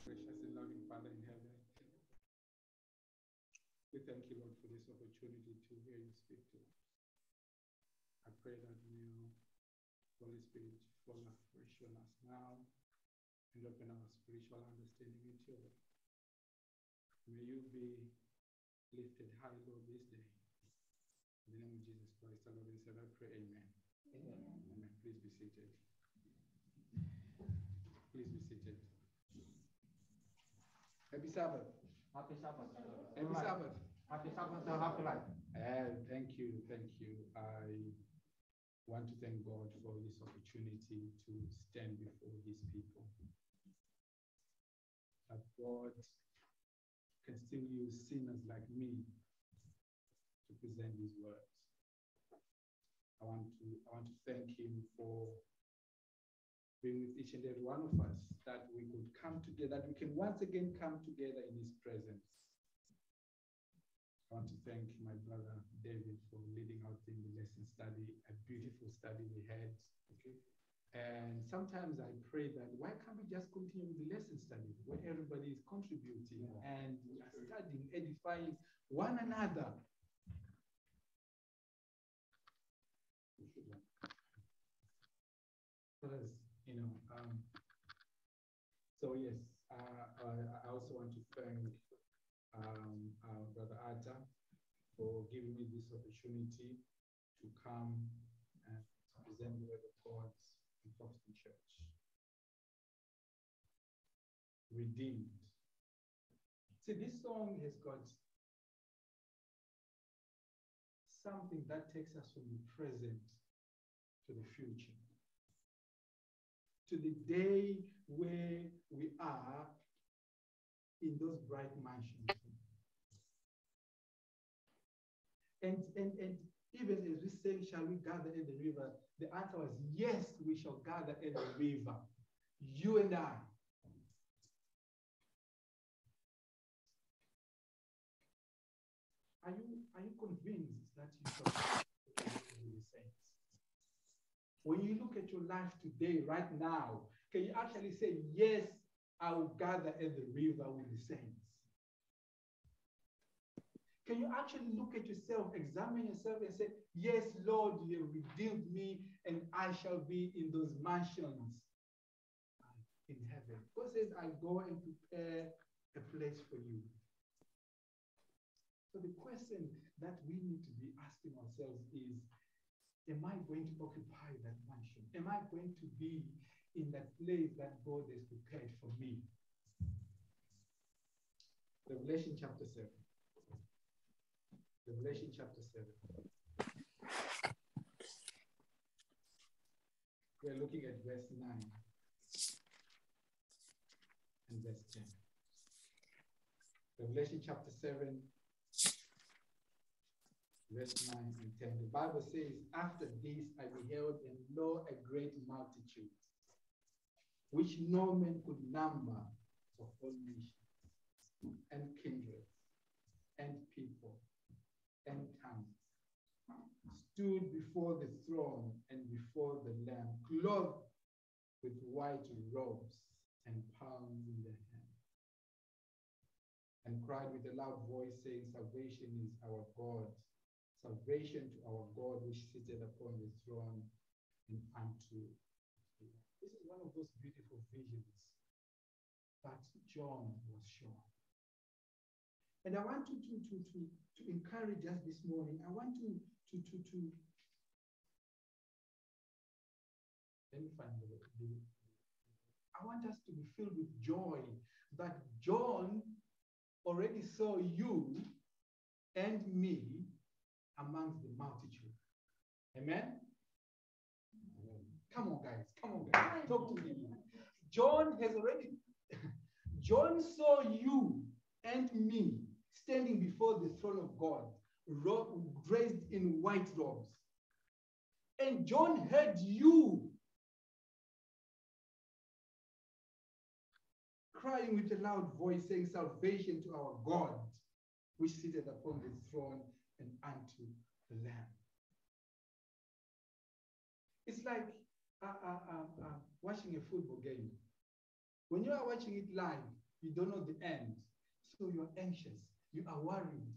Gracious and loving Father in heaven, we thank you, Lord, for this opportunity to hear you speak to us. I pray that you, Holy Spirit, fall afresh on us now and open our spiritual understanding into your word. May you be lifted high, Lord, this day. In the name of Jesus Christ, our Lord and Savior, I pray, amen. Amen. Amen. Please be seated. Please be seated. Happy Sabbath. Happy Sabbath. Happy Sabbath. Happy Sabbath and happy life. Thank you. Thank you. I want to thank God for this opportunity to stand before his people. That God can still use sinners like me to present his words. I want to thank him for being with each and every one of us, that we could come together, that we can once again come together in his presence. I want to thank my brother David for leading out in the lesson study, a beautiful study we had. Okay. And sometimes I pray that why can't we just continue with the lesson study where everybody is contributing and we are studying, edifying one another. Because, so yes, I also want to thank Brother Atta for giving me this opportunity to come and present the word of God in Protestant Church. Redeemed. See, this song has got something that takes us from the present to the future, to the day where we are in those bright mansions. And even as we say, shall we gather at the river? The answer was, yes, we shall gather at the river. You and I. Are you convinced that you shall gather with the saints? When you look at your life today, right now, can you actually say, yes, I will gather at the river with the saints? Can you actually look at yourself, examine yourself and say, yes, Lord, you have redeemed me and I shall be in those mansions in heaven. God says, I go and prepare a place for you. So the question that we need to be asking ourselves is, am I going to occupy that mansion? Am I going to be in that place that God has prepared for me? Revelation chapter 7. Revelation chapter 7. We're looking at verse 9 and verse 10. Revelation chapter 7, verse 9 and 10. The Bible says, after this I beheld, and lo, a great multitude, which no man could number, of all nations, and kindreds, and people, and tongues, stood before the throne and before the Lamb, clothed with white robes and palms in their hands, and cried with a loud voice, saying, salvation is our God, salvation to our God, which sitteth upon the throne and unto the Lamb. This is one of those beautiful visions that John was shown. And I want to encourage us this morning. I want to let me find the I want us to be filled with joy that John already saw you and me amongst the multitude. Amen? Come on, guys. Come on, guys. Talk to me. John saw you and me standing before the throne of God, dressed in white robes. And John heard you crying with a loud voice, saying, salvation to our God, which sitteth upon the throne and unto the Lamb. It's like watching a football game. When you are watching it live, You don't know the end. So you're anxious. You are worried.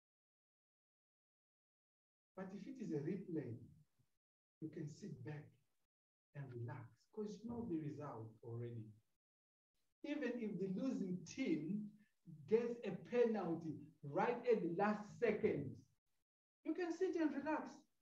But if it is a replay, you can sit back and relax because you know the result already. Even if the losing team gets a penalty right at the last second, you can sit and relax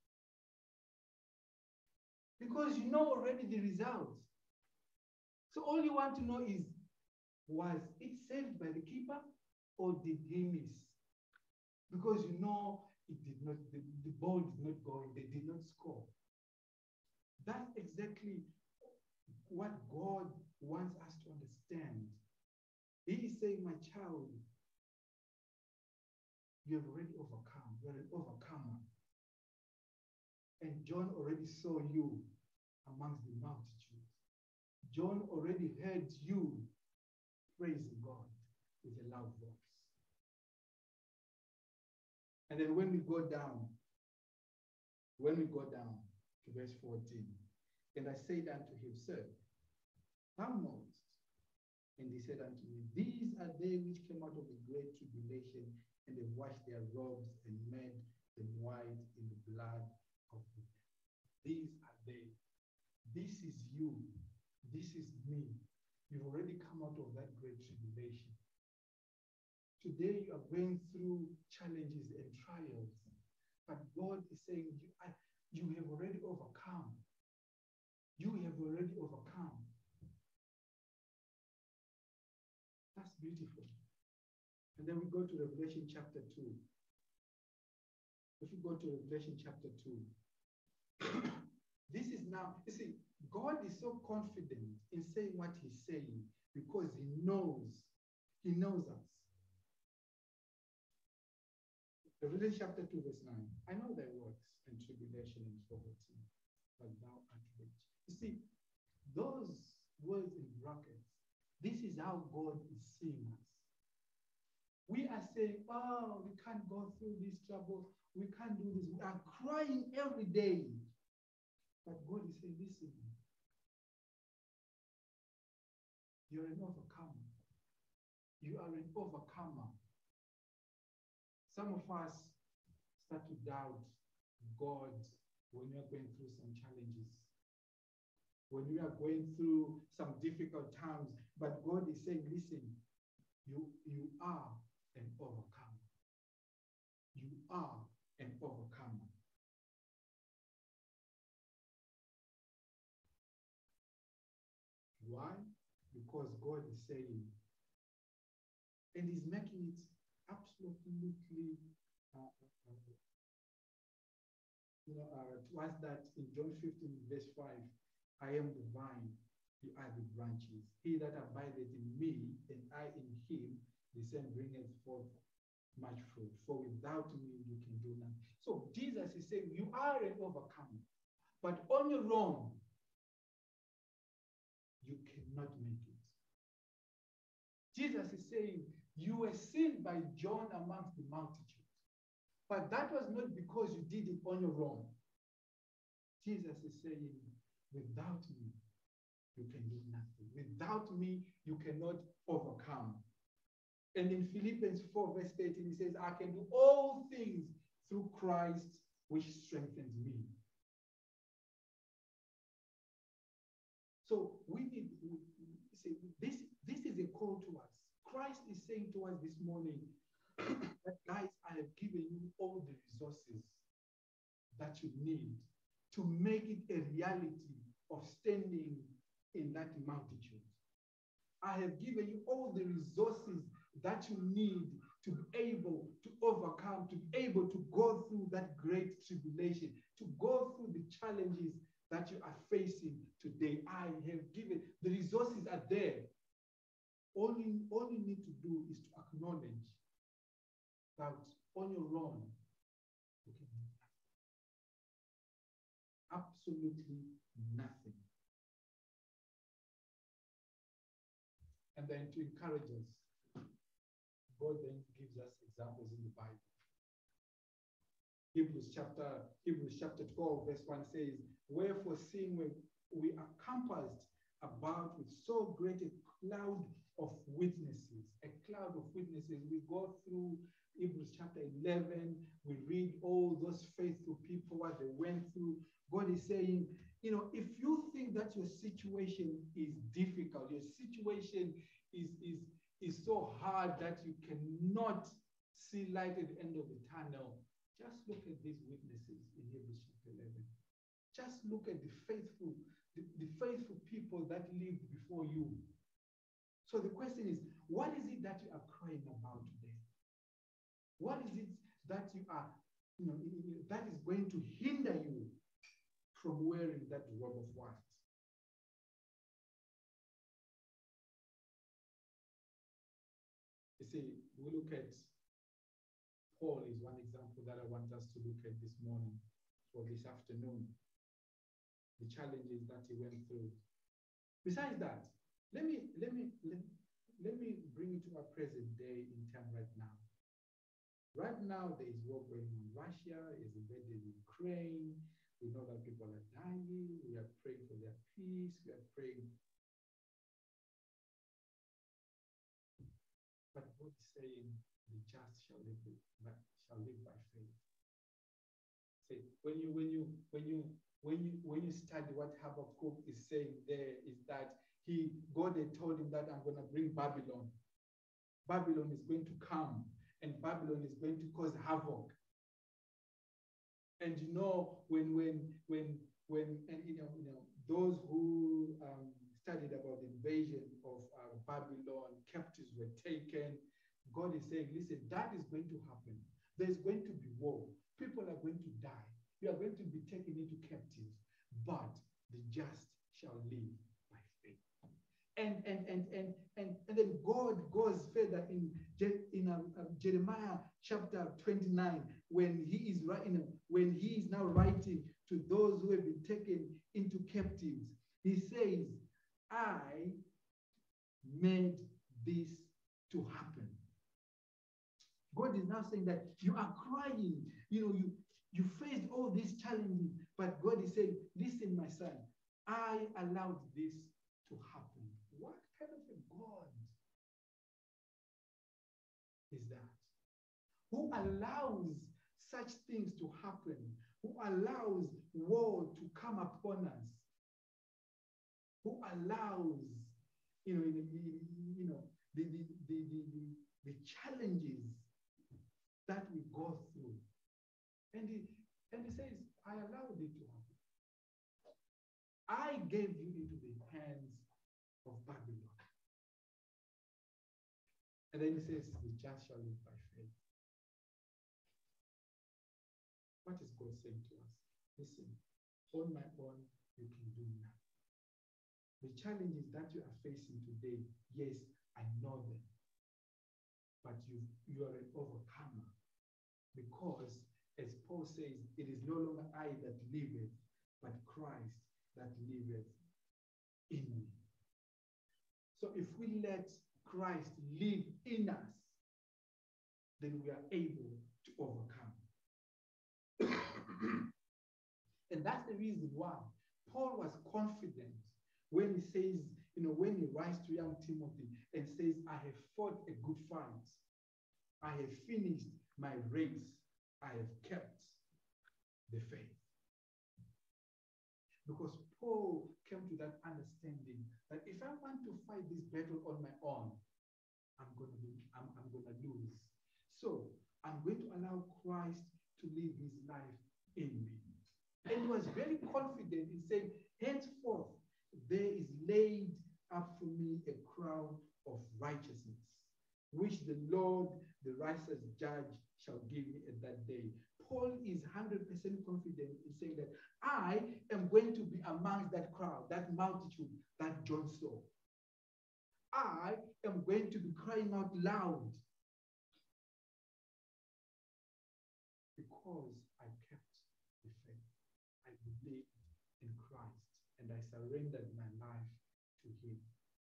because you know already the result. So all you want to know is, was it saved by the keeper or did he miss? Because you know it did not, the ball did not go in, they did not score. That's exactly what God wants us to understand. He is saying, my child, you have already overcome. You're an overcomer. And John already saw you amongst the multitude. John already heard you praising God with a loud voice. And then when we go down to verse 14, and I said unto him, Sir, thou knowest. And he said unto me, these are they which came out of the great tribulation, and they washed their robes and made them white in the blood of the Lamb. These are they. This is you. This is me. You've already come out of that great tribulation. Today you are going through challenges and trials, but God is saying, you have already overcome. You have already overcome. That's beautiful. And then we go to Revelation chapter 2. If you go to Revelation chapter 2, this is now, you see, God is so confident in saying what he's saying because he knows us. Revelation chapter 2, verse 9. I know thy works and tribulation and poverty, but thou art rich. You see, those words in brackets, this is how God is seeing us. We are saying, oh, we can't go through these troubles. We can't do this. We are crying every day. But God is saying, listen, you're an overcomer. You are an overcomer. Some of us start to doubt God when we are going through some challenges, when we are going through some difficult times. But God is saying, listen, you are an overcomer. You are an overcomer. Why? Because God is saying, and he's making it absolutely, towards that in John 15, verse 5, I am the vine, you are the branches. He that abideth in me, and I in him, the same bringeth forth much fruit. For without me, you can do nothing. So Jesus is saying, you are an overcomer, but on your own, you cannot make it. Jesus is saying, you were seen by John amongst the multitude, but that was not because you did it on your own. Jesus is saying, without me, you can do nothing. Without me, you cannot overcome. And in Philippians 4, verse 13, he says, I can do all things through Christ, which strengthens me. So we need, this is a call to us. Christ is saying to us this morning that, guys, I have given you all the resources that you need to make it a reality of standing in that multitude. I have given you all the resources that you need to be able to overcome, to be able to go through that great tribulation, to go through the challenges that you are facing today. I have given, the resources are there. All you need to do is to acknowledge that on your own, you can do nothing. Absolutely nothing. And then to encourage us, God then gives us examples in the Bible. Hebrews chapter 12, verse 1 says, wherefore seeing we are compassed about with so great a cloud of witnesses, cloud of witnesses. We go through Hebrews chapter 11. We read all those faithful people, what they went through. God is saying, if you think that your situation is difficult, your situation is so hard that you cannot see light at the end of the tunnel, just look at these witnesses in Hebrews chapter 11. Just look at the faithful people that lived before you. So the question is, what is it that you are crying about today? What is it that you are, that is going to hinder you from wearing that robe of white? You see, we look at Paul is one example that I want us to look at this morning or this afternoon. The challenges that he went through. Besides that, let me bring it to our present day in time right now. Right now, there is war going on. Russia is invading Ukraine. We know that people are dying. We are praying for their peace. We are praying. But God is saying, the just shall live by faith. Say, when you study what Habakkuk is saying there, is that God had told him that I'm going to bring Babylon. Babylon is going to come, and Babylon is going to cause havoc. And those who studied about the invasion of Babylon, captives were taken. God is saying, listen, that is going to happen. There's going to be war. People are going to die. You are going to be taken into captives, but the just shall live by faith. And then God goes further in Jeremiah chapter 29 when he is now writing to those who have been taken into captives. He says, I made this to happen. God is now saying that you are crying, you faced all these challenges, but God is saying, listen, my son, I allowed this to happen. What kind of a God is that? Who allows such things to happen? Who allows war to come upon us? Who allows, the challenges that we go through? And he says, I allowed it to happen. I gave you into the hands of Babylon. And then he says, the just shall live by faith. What is God saying to us? Listen, on my own, you can do nothing. The challenges that you are facing today, yes, I know them. But you are an overcomer. Because, as Paul says, it is no longer I that liveth, but Christ that liveth in me. So if we let Christ live in us, then we are able to overcome. And that's the reason why Paul was confident when he says, when he writes to young Timothy and says, I have fought a good fight. I have finished my race. I have kept the faith. Because Paul came to that understanding that if I want to fight this battle on my own, I'm going to lose. So I'm going to allow Christ to live his life in me. And he was very confident in saying, henceforth, there is laid up for me a crown of righteousness, which the Lord, the righteous judge, shall give me at that day. Paul is 100% confident in saying that I am going to be amongst that crowd, that multitude that John saw. I am going to be crying out loud because I kept the faith. I believed in Christ and I surrendered my life to him.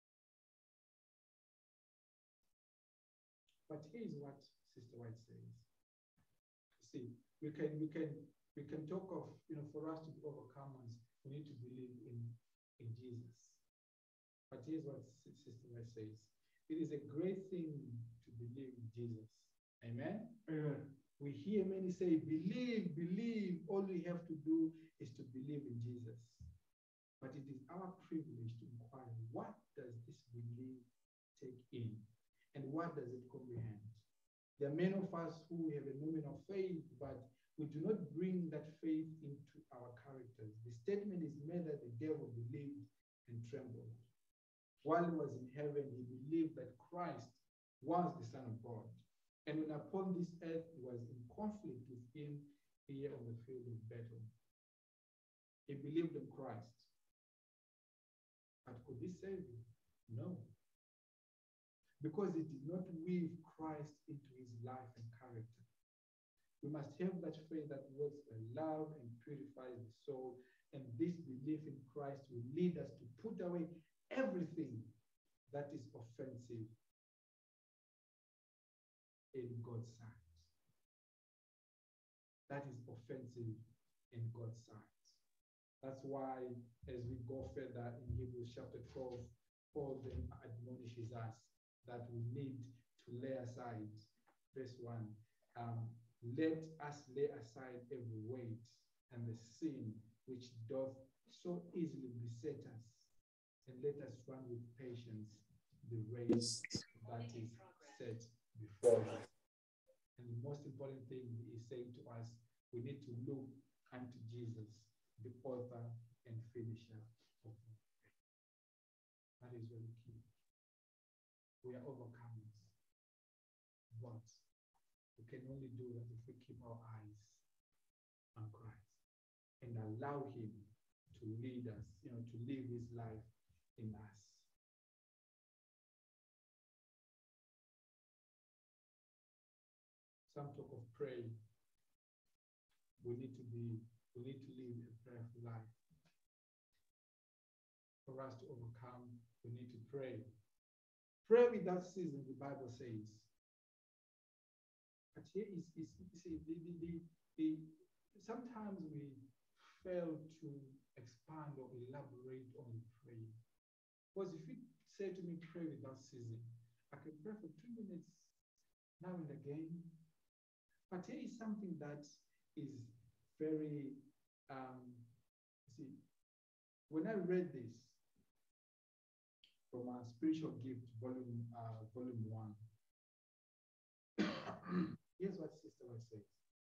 But here's what Sister White says. See, we can talk of, for us to be overcomers, we need to believe in Jesus. But here's what Sister White says. It is a great thing to believe in Jesus. Amen? Amen. We hear many say, believe, believe. All we have to do is to believe in Jesus. But it is our privilege to inquire, what does this belief take in? And what does it comprehend? There are many of us who have a nominal faith, but we do not bring that faith into our characters. The statement is made that the devil believed and trembled. While he was in heaven, he believed that Christ was the Son of God. And when upon this earth, he was in conflict with him here on the field of battle. He believed in Christ. But could he save him? No. Because he did not weave Christ into his life and character. We must have that faith that works by love and purifies the soul. And this belief in Christ will lead us to put away everything that is offensive in God's sight. That is offensive in God's sight. That's why, as we go further in Hebrews chapter 12, Paul then admonishes us that we need to lay aside, verse 1, let us lay aside every weight and the sin which doth so easily beset us, and let us run with patience the race that is set before us. And the most important thing he is saying to us, we need to look unto Jesus, the author and finisher of our faith. That is very key. We are overcomers, but we can only do that if we keep our eyes on Christ and allow him to lead us, to live his life in us. Some talk of prayer. We need to live a prayerful life. For us to overcome, we need to pray. Pray without ceasing, the Bible says. But here is sometimes we fail to expand or elaborate on prayer. Because if you say to me, pray without ceasing, I can pray for 2 minutes now and again. But here is something that is very, when I read this from our Spiritual Gift, volume 1, here's what Sister White says.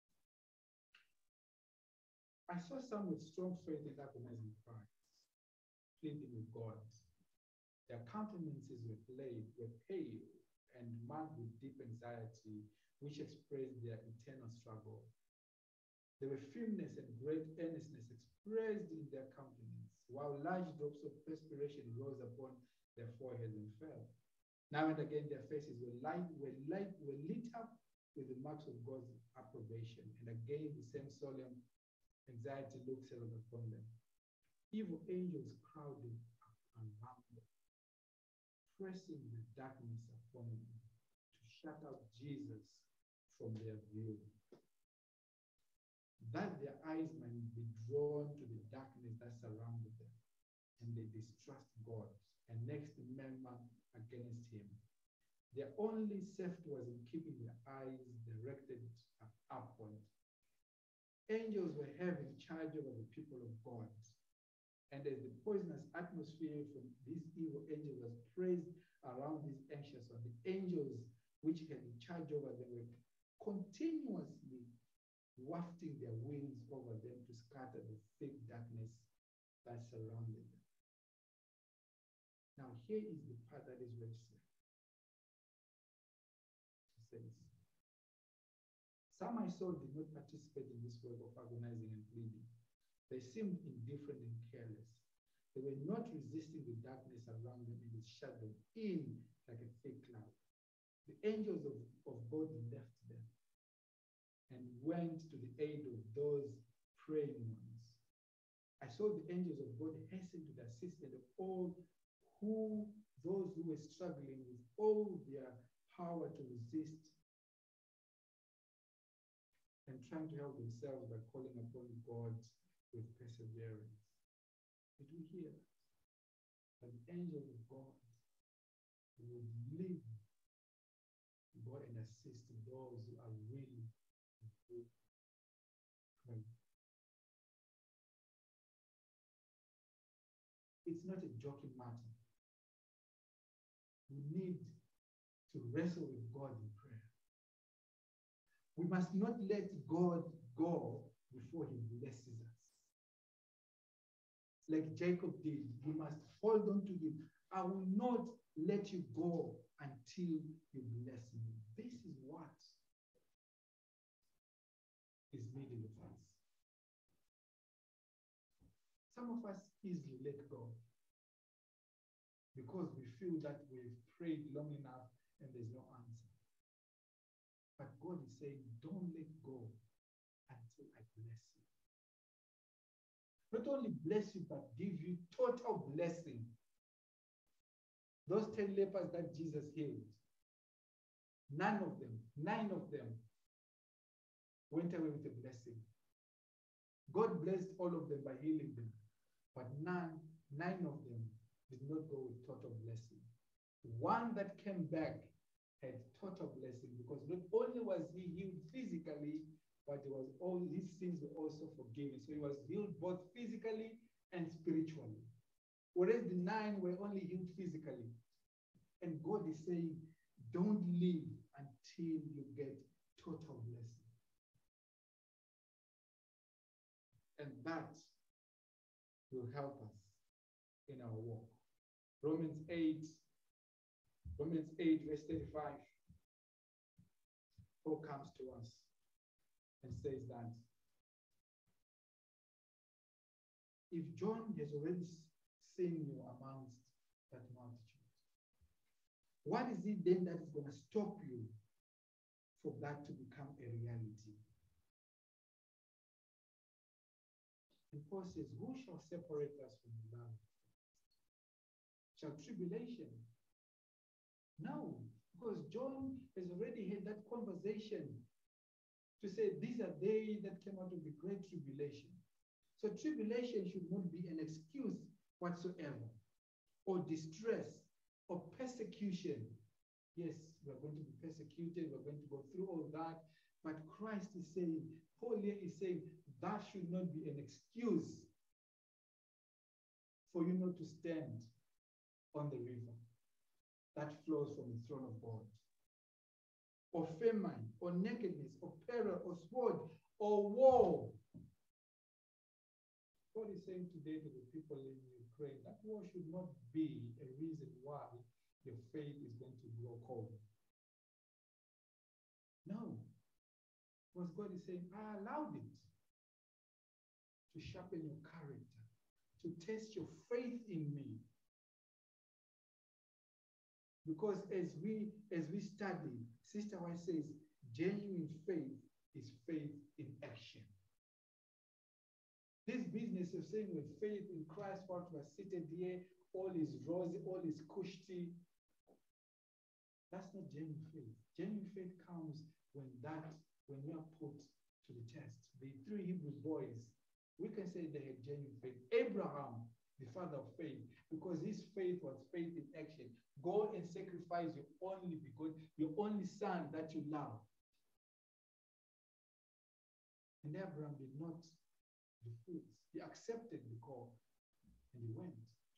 I saw some with strong faith and agonizing cries, pleading with God. Their countenances were pale and marked with deep anxiety, which expressed their internal struggle. There were firmness and great earnestness expressed in their countenance, while large drops of perspiration rose upon their foreheads and fell. Now and again, their faces were lit up with the marks of God's approbation, and again the same solemn anxiety look settled upon them. Evil angels crowded around them, pressing the darkness upon them to shut out Jesus from their view, that their eyes might be drawn to the darkness that surrounded them, and they distrust God and next murmur against him. Their only safety was in keeping their eyes directed upward. Angels were having charge over the people of God, and as the poisonous atmosphere from these evil angels was praised around these anxious ones, the angels which had charge over them were continuously wafting their wings over them to scatter the thick darkness that surrounded them. Now here is the part that is very sad. It says, some I saw did not participate in this work of agonizing and pleading. They seemed indifferent and careless. They were not resisting the darkness around them, and it shut them in like a thick cloud. The angels of God left them and went to the aid of those praying ones. I saw the angels of God hasten to the assistance of those who were struggling with all their power to resist and trying to help themselves by calling upon God with perseverance. Did we hear that? That the angels of God would leave assist those who are really praying. It's not a joking matter. We need to wrestle with God in prayer. We must not let God go before he blesses us. Like Jacob did, we must hold on to him. I will not let you go until you bless me. This is what is needed of us. Some of us easily let go because we feel that we've prayed long enough and there's no answer. But God is saying, don't let go until I bless you. Not only bless you, but give you total blessing. Those 10 lepers that Jesus healed, 9 of them went away with a blessing. God blessed all of them by healing them, but 9 of them did not go with total blessing. One that came back had total blessing because not only was he healed physically, but his sins were also forgiven. So he was healed both physically and spiritually. Whereas the 9 were only healed physically. And God is saying, don't leave until you get total blessing. And that will help us in our walk. Romans 8, verse 35, Paul comes to us and says that if John has already seen you amongst that multitude, what is it then that is going to stop you for that to become a reality? And Paul says, who shall separate us from the love of Christ? Shall tribulation? No, because John has already had that conversation to say these are they that came out of the great tribulation. So tribulation should not be an excuse whatsoever, or distress, or persecution. Yes, we're going to be persecuted, we're going to go through all that, but Christ is saying, Paul here is saying, that should not be an excuse for you not to stand on the river that flows from the throne of God, or famine, or nakedness, or peril, or sword, or war. God is saying today to the people in Ukraine, that war should not be a reason why your faith is going to grow cold. No. Because God is saying, I allowed it to sharpen your character, to test your faith in me. Because as we study, Sister White says, genuine faith is faith in action. This business of saying with faith in Christ, while we are seated here, all is rosy, all is cushy, that's not genuine faith. Genuine faith comes when you are put to the test. The 3 Hebrew boys, we can say they had genuine faith. Abraham, the father of faith, because his faith was faith in action. Go and sacrifice your only son that you love. And Abraham did not refuse. He accepted the call and he went.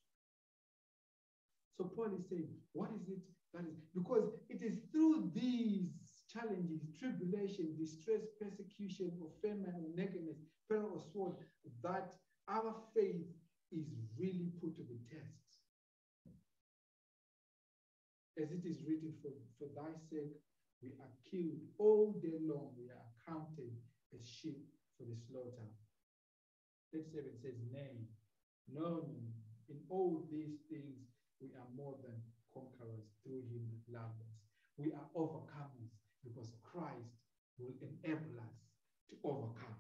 So Paul is saying, what is it that is? Because it is through these challenges, tribulation, distress, persecution, or famine, or nakedness, peril, or sword, that our faith is really put to the test. As it is written, for thy sake we are killed all day long, we are counted as sheep for the slaughter. Verse 7 says, nay, no, in all these things we are more than conquerors through him that loved us. We are overcomers because Christ will enable us to overcome.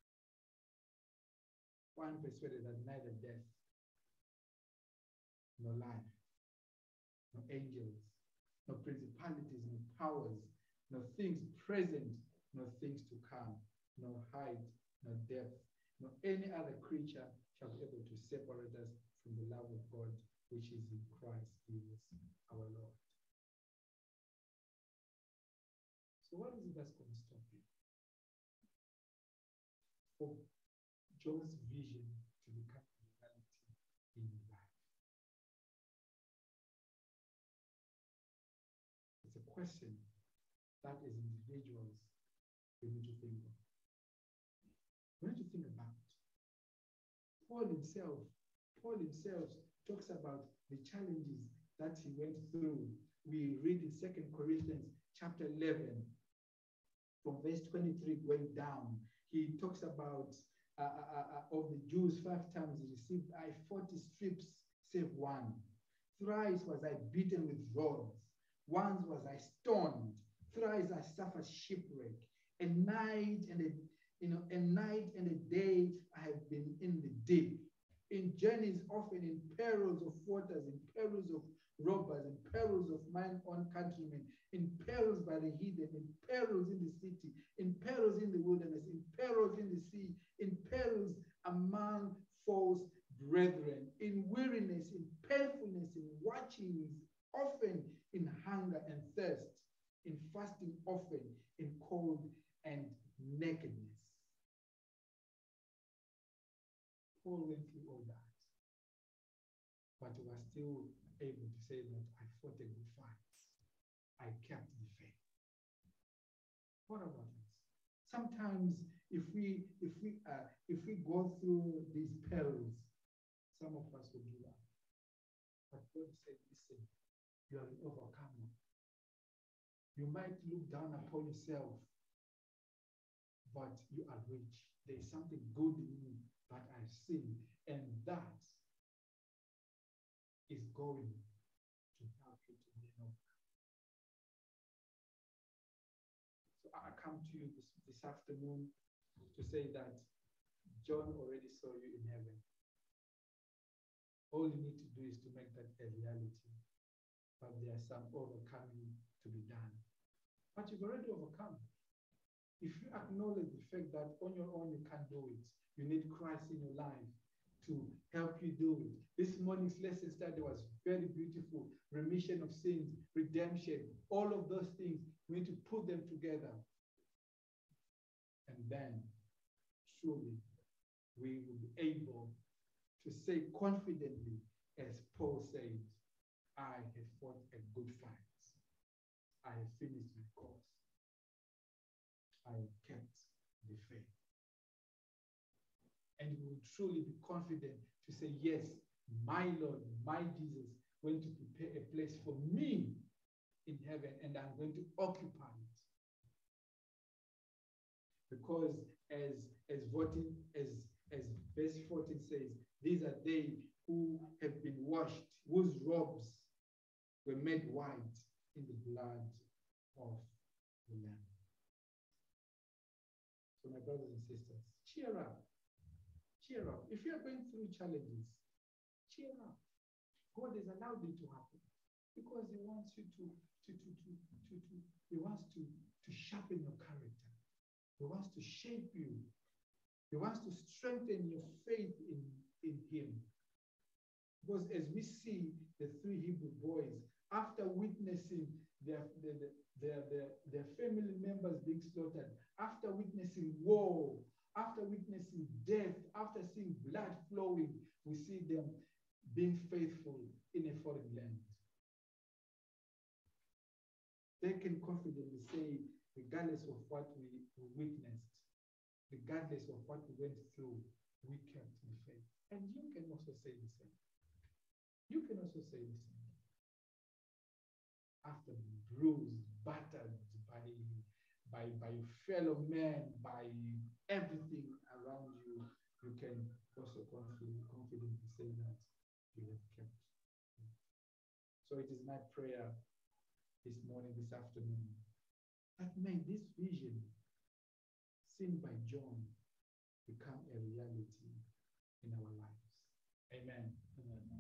For I am persuaded that neither death, nor life, nor angels, nor principalities, nor powers, nor things present, nor things to come, nor height, nor depth, nor any other creature shall be able to separate us from the love of God, which is in Christ Jesus our Lord. So what is it that's going to stop you? For John's vision to become a reality in your life. It's a question that as individuals we need to think of. We need to think about it. Paul himself talks about the challenges that he went through. We read in 2 Corinthians chapter 11, from verse 23 going down. He talks about of the Jews 5 times received I 40 strips, save one. Thrice was I beaten with rods. Once was I stoned. Thrice I suffered shipwreck. A night and a day I have been in the deep. In journeys often in perils of waters, in perils of robbers, in perils of mine own countrymen, in perils by the heathen, in perils in the city, in perils in the wilderness, in perils in the sea, in perils among false brethren, in weariness, in painfulness, in watchings, often in hunger and thirst, in fasting often, in cold and nakedness. Paul went through all that, but he was still able to say that I fought a good fight. I kept the faith. What about us? Sometimes if we go through these perils, some of us will give up. But God said, listen, you are an overcomer. You might look down upon yourself, but you are rich. There is something good in you that I've seen, and that is going to help you to be an overcomer. So I come to you this afternoon to say that John already saw you in heaven. All you need to do is to make that a reality. But there's some overcoming to be done. But you've already overcome. If you acknowledge the fact that on your own you can't do it, you need Christ in your life to help you do it. This morning's lesson study was very beautiful. Remission of sins, redemption, all of those things, we need to put them together. And then, surely, we will be able to say confidently, as Paul said, I have fought a good fight. I have finished my course. I have kept the faith. And we will truly be confident to say, yes, my Lord, my Jesus, went to prepare a place for me in heaven, and I'm going to occupy it. Because as verse 14 says, these are they who have been washed, whose robes were made white in the blood of the Lamb. So my brothers and sisters, cheer up. Cheer up. If you are going through challenges, cheer up. God has allowed it to happen because He wants you He wants to sharpen your character. He wants to shape you. He wants to strengthen your faith in Him. Because as we see the 3 Hebrew boys, after witnessing their family members being slaughtered, after witnessing war, after witnessing death, after seeing blood flowing, we see them being faithful in a foreign land. They can confidently say, regardless of what we witnessed, regardless of what we went through, we kept the faith. And you can also say the same. You can also say the same. After bruised, battered by fellow men, by everything around you, you can also confidently say that you have kept. So it is my prayer this morning, this afternoon, that may this vision seen by John become a reality in our lives. Amen. Amen.